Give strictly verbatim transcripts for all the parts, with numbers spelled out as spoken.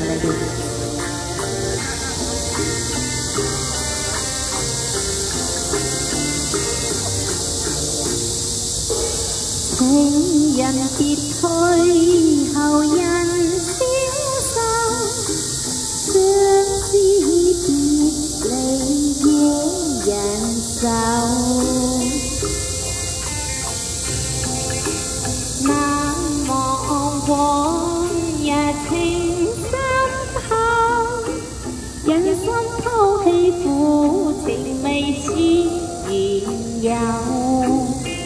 嚟嘅。情人別去後人消瘦，相思別離惹人愁。難忘往日情深厚，人心拋棄苦情未似緣由。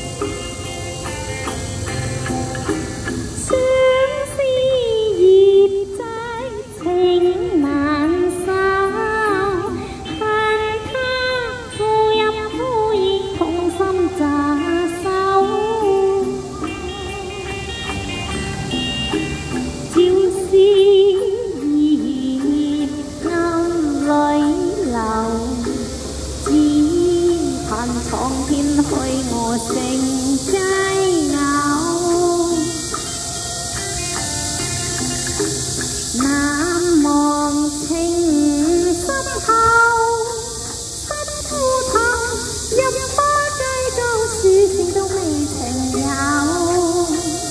闖天去我成佳偶，難忘情深厚，心枯透，飲花雞酒，書寫都未曾有。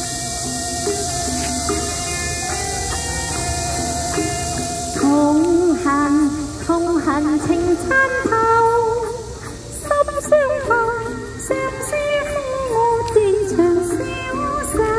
痛恨痛恨情參透。 相盼，相思風我斷腸消瘦。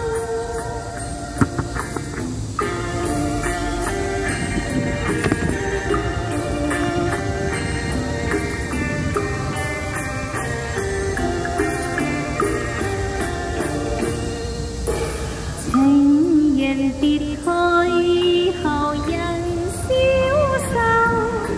情人別去後人消瘦。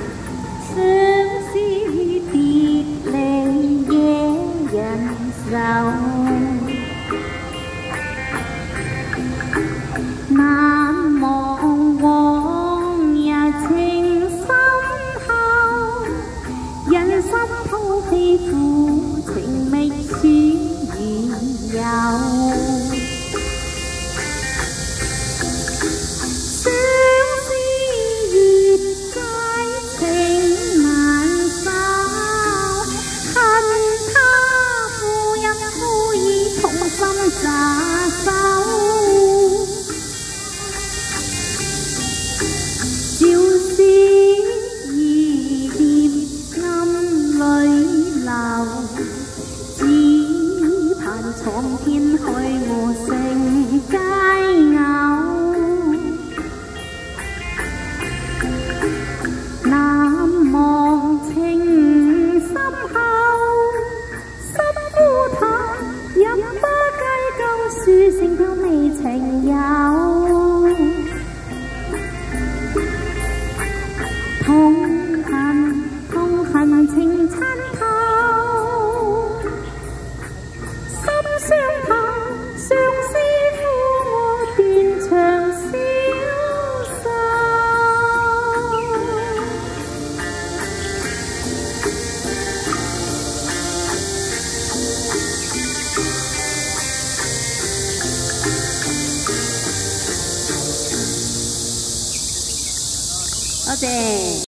難忘往日情深厚，人心拋棄苦情未似緣由。相思月債情難收，恨他負陰負義痛心詐手。 闖天去我成佳偶，難忘情深厚，心枯透，飲花雞酒，書聲都未曾有。痛恨痛恨情參透。 相盼，相思苦我斷腸消瘦。多謝。